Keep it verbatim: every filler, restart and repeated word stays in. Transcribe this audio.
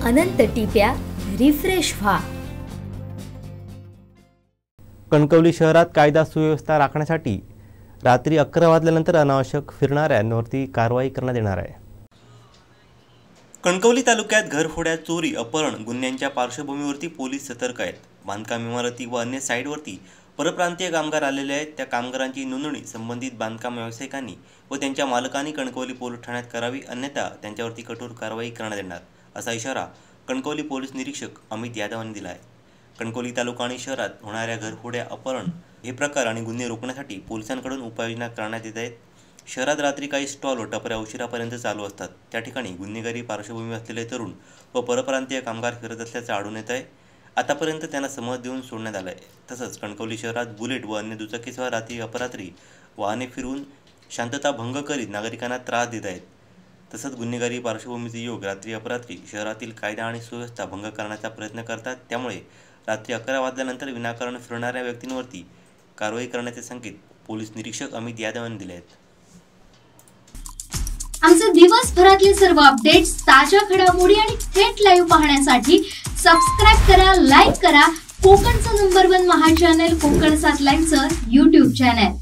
अनंत टिप्या refresh व्हा। कणकवली शहरात कायदा सुव्यवस्था राखण्यासाठी रात्री अकरा वाजल्यानंतर अनावश्यक फिरणाऱ्यांवरती कारवाई करण्यात येणार आहे। कणकवली तालुक्यात घरफोड्या, चोरी, अपहरण गुन्ह्यांच्या पार्श्वभूमीवरती पोलीस सतर्क आहेत। बांधकाम इमारती व अन्य साईटवरती परप्रांतीय कामगार आलेले आहेत। त्या कामगारांची नोंदणी संबंधित बांधकाम व्यावसायिकांनी व त्यांच्या मालकांनी कणकवली पोलीस ठाण्यात करावी, अन्यथा त्यांच्यावरती कठोर कारवाई करण्यात येणार असा इशारा कणकवली पोलीस निरीक्षक अमित यादव यांनी दिला आहे। कणकवली तालुका आणि शहरात होणाऱ्या घरफोड्या, अपहरण हे प्रकार आणि गुन्हे रोखण्यासाठी पोलिसांकडून उपाययोजना करण्यात येत आहेत। शहरात रात्री काही स्टॉल व टपऱ्या उशिरापर्यंत चालू असतात। त्या ठिकाणी गुन्हेगारी पार्श्वभूमी असलेले तरुण व परप्रांतीय कामगार फिरत असल्याचं आढळून येत आहे। आतापर्यंत त्यांना समज देऊन सोडण्यात आलं आहे। तसंच कणकवली शहरात बुलेट व अन्य दुचाकीसह रात्री अपरात्री वाहने फिरवून शांतता भंग करीत नागरिकांना त्रास देत आहेत। तसंच गुन्हेगारी पार्श्वभूमीचे युवक रात्री अपरात्री शहरातील कायदा आणि सुव्यवस्था भंग करण्याचा प्रयत्न करतात। त्यामुळे रात्री अकरा वाजल्यानंतर विनाकारण फिरणाऱ्या व्यक्तींवरती कारवाई करण्याचे संकेत पोलीस निरीक्षक अमित यादव यांनी दिले आहेत। आमचे दिवसभरातले सर्व अपडेट्स, ताज्या घडामोडी आणि थेट लाईव्ह पाहण्यासाठी सबस्क्राइब करा, लाईक करा कोकणचं number one Maha channel Konkan सात लाईव्हचं यूट्यूब चॅनल।